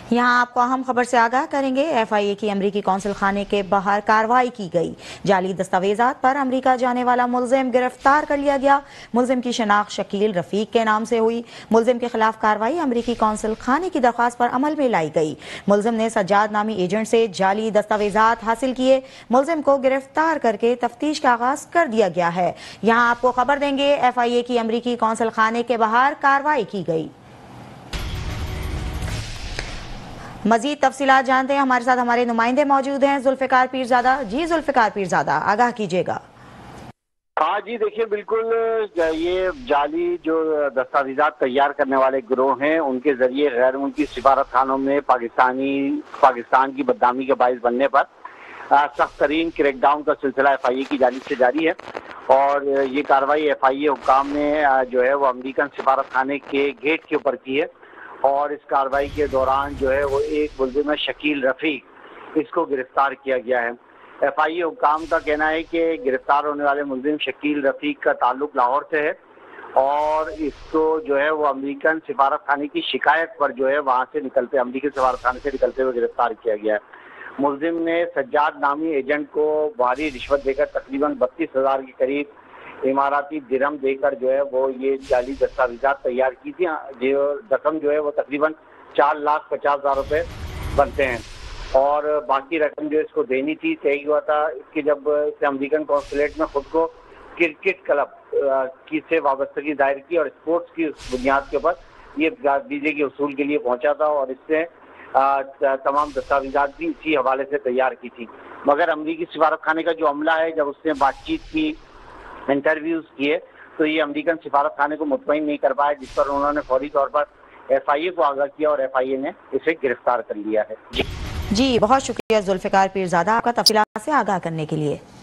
यहाँ आपको अहम खबर से आगाह करेंगे। FIA की अमरीकी कौंसल खाने के बाहर कार्रवाई की गई। जाली दस्तावेजात पर अमरीका जाने वाला मुलजिम गिरफ्तार कर लिया गया। मुलजिम की शनाख्त शकील रफीक के नाम से हुई। मुलजिम के खिलाफ कार्रवाई अमरीकी कौंसल खाने की दरख्वास्त पर अमल में लाई गई। मुलजिम ने सज्जाद नामी एजेंट से जाली दस्तावेजात हासिल किए। मुलजिम को गिरफ्तार करके तफ्तीश का आगाज कर दिया गया है। यहाँ आपको खबर देंगे, FIA की अमरीकी कौंसल खाने के बाहर कार्रवाई की गई। मजीद तफसीलात जानते हैं, हमारे साथ हमारे नुमाइंदे मौजूद हैं। जुल्फिकार पीरजादा। जी जुल्फिकार पीरजादा, आगाह कीजिएगा। हाँ जी, देखिए बिल्कुल ये जाली जो दस्तावेजात तैयार करने वाले गिरोह हैं, उनके जरिए गैर मुल्की सिफारत खानों में पाकिस्तान की बदनामी के बायस बनने पर सख्त तरीन क्रैकडाउन का सिलसिला FIA की जानिब से जारी है। और ये कार्रवाई FIA हुक्काम ने जो है वो अमेरिकन सिफारत खाने के गेट के ऊपर की है। और इस कार्रवाई के दौरान जो है वो एक मुलजिम शकील रफीक, इसको गिरफ्तार किया गया है। FIA हुक्काम का कहना है कि गिरफ्तार होने वाले मुलजिम शकील रफीक का ताल्लुक लाहौर से है और इसको जो है वो अमेरिकन सिफारत खाने की शिकायत पर जो है वहाँ से अमेरिकी सिफारत खाने से निकलते हुए गिरफ्तार किया गया है। मुलजिम ने सज्जाद नामी एजेंट को भारी रिश्वत देकर तकरीबन 32,000 के करीब इमाराती दिरहम देकर जो है वो ये जाली दस्तावेजात तैयार की थी। जो रकम जो है वो तकरीबन 4,50,000 रुपये बनते हैं और बाकी रकम जो इसको देनी थी तय हुआ था। इसकी जब इसने अमेरिकन कॉन्सुलेट में खुद को क्रिकेट क्लब की से वाबस्तगी दायर की और स्पोर्ट्स की बुनियाद के ऊपर ये वीजे के उसूल के लिए पहुंचा था और इससे तमाम दस्तावेजात भी इसी हवाले से तैयार की थी। मगर अमेरिकी सिफारत खाने का जो अमला है, जब उसने बातचीत की, इंटरव्यूज किए, तो ये अमेरिकन सिफारत खाने को मुतमईन नहीं कर पाया, जिस पर उन्होंने फौरी तौर पर FIA को आगाह किया और FIA ने इसे गिरफ्तार कर लिया है। जी बहुत शुक्रिया जुल्फिकार पीरजादा, आपका तफसीलात से आगाह करने के लिए।